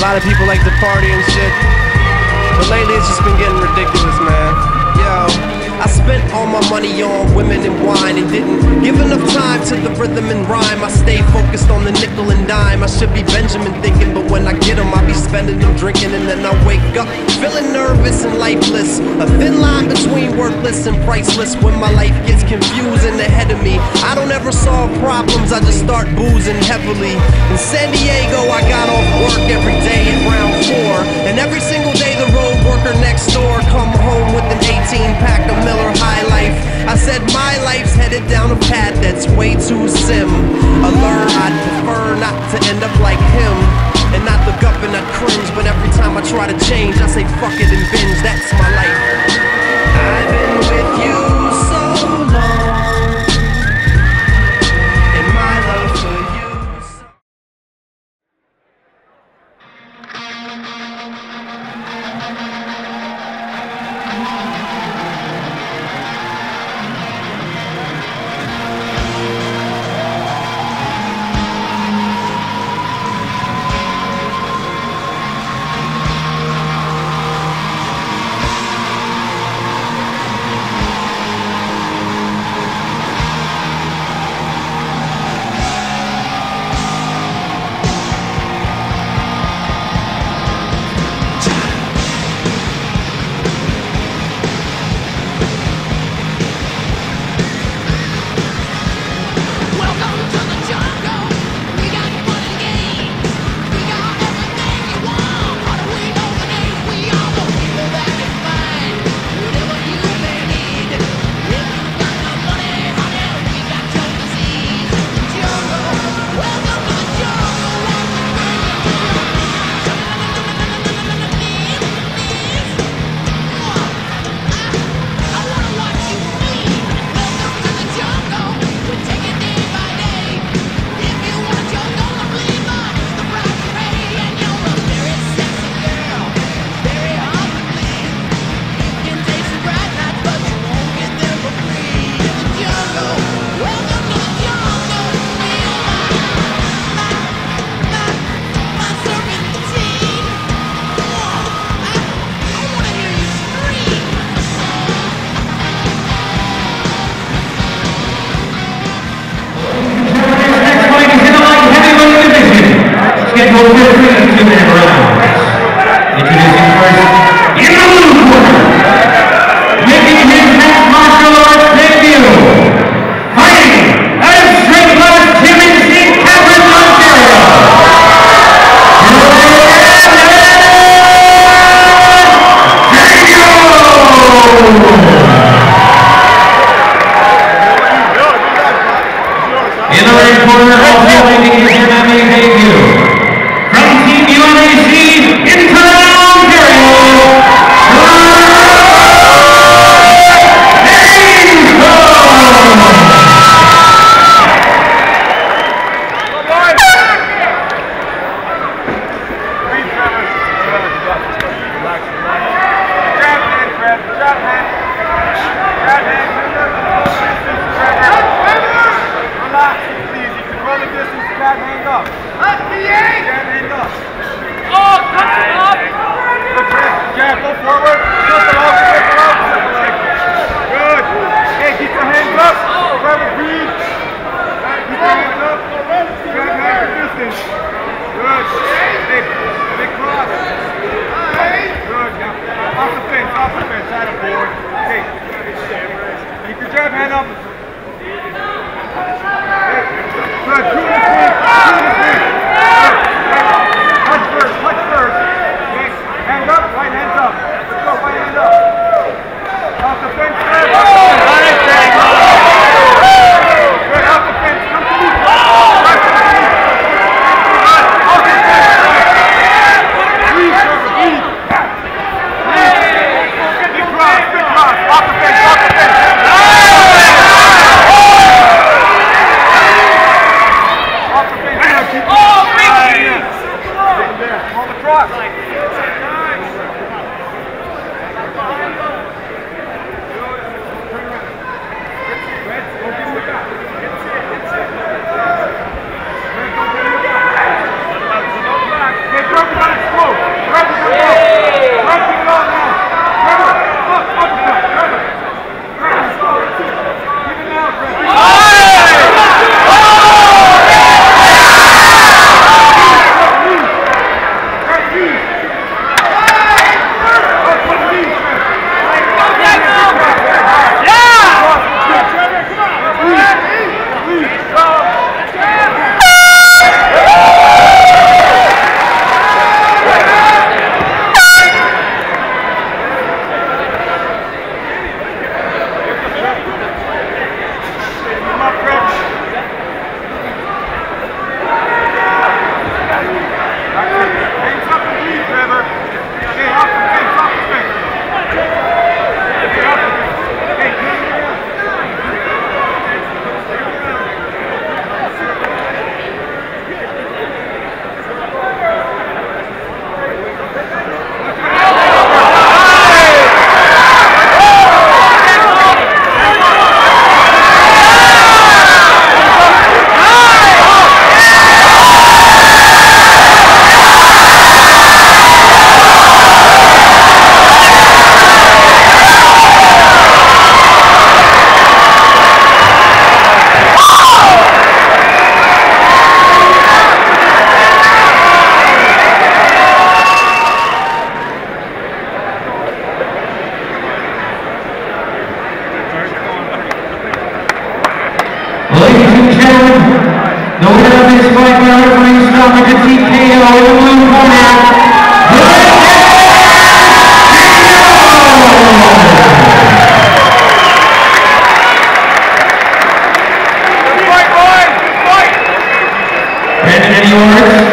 lot of people like to party and shit, but lately it's just been getting ridiculous, man. Yo, I spent all my money on women and wine and didn't give enough time to the rhythm and rhyme. I stay focused on the nickel and dime. I should be Benjamin thinking, but when I get them, I be spending them drinking, and then I wake up feeling nervous and lifeless. A thin line between worthless and priceless. When my life gets confused and ahead of me, I don't ever solve problems, I just start boozing heavily. In San Diego, I got off work every day at round 4, and every single day the road worker next door come home with an 18-pack of Miller High Life. I said my life's headed down a path that's way too similar. I'd prefer not to end up like him, and not look up and not cringe, but every time I try to change, I say fuck it and binge. That's my life. I've been with you so long, and my love for you so... from the TKO in the blue corner. Brandon, any orders?